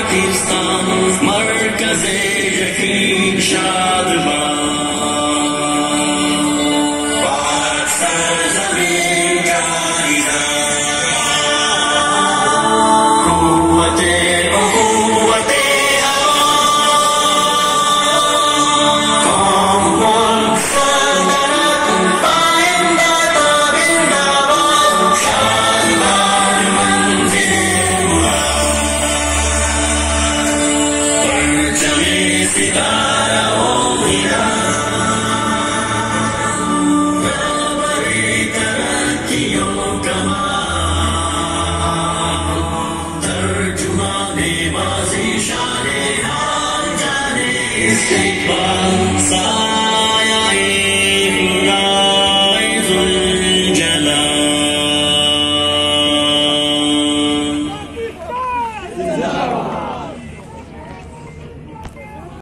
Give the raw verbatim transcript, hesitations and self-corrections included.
पाकिस्तान मरकज़े यकीन शादबान पाक सरज़मीन का निज़ाम क़ुव्वते उख़ुव्वते कौम मुल्क सल्तनत पाइंदा ताबिंदाबाद शादबाद मंज़िले परचमे सितारा ओ बड़ी तरक्कियों का तर्जुमाने बाज़ी शाने हाल जाने इस्तिक़बाल